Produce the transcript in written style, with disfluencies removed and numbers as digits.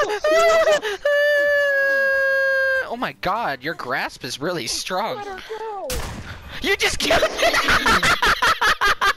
Oh my god, your grasp is really strong. Let her go. You just killed me!